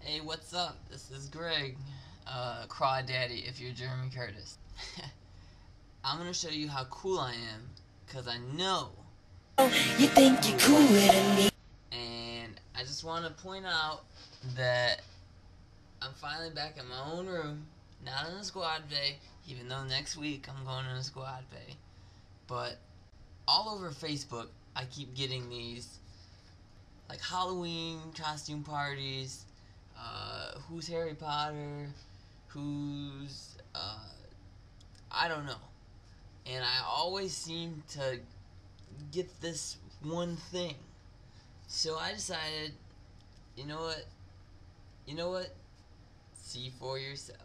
Hey, what's up? This is Greg, Crawdaddy if you're Jeremy Curtis. I'm gonna show you how cool I am, cause I know. You think you're cooler than me. And I just want to point out that I'm finally back in my own room, not in a squad bay, even though next week I'm going in a squad bay. But all over Facebook, I keep getting these like Halloween costume parties. Who's Harry Potter? Who's I don't know. And I always seem to get this one thing. So I decided, you know what? See for yourselves.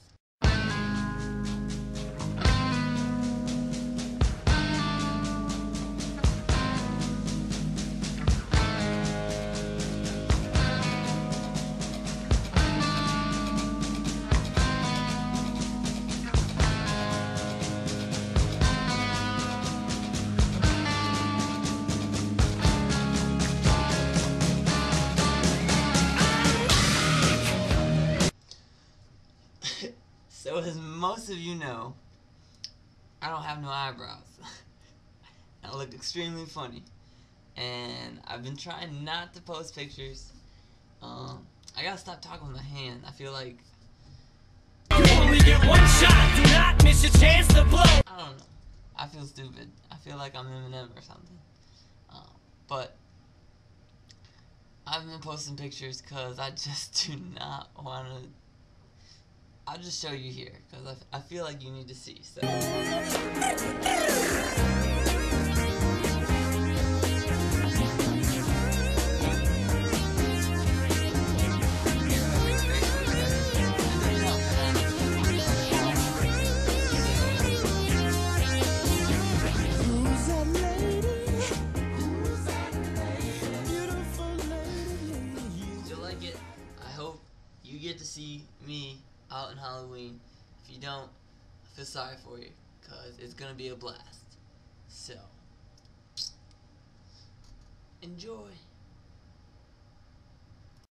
So as most of you know, I don't have no eyebrows. I look extremely funny. And I've been trying not to post pictures. I gotta stop talking with my hand. I feel like You only get one shot, do not miss your chance to blow. I don't know. I feel stupid. I feel like I'm Eminem or something. But I've been posting pictures because I just do not want to. I'll just show you here because I feel like you need to see. So. I hope you get to see me out in Halloween. If you don't, I feel sorry for you, because it's going to be a blast. So, enjoy.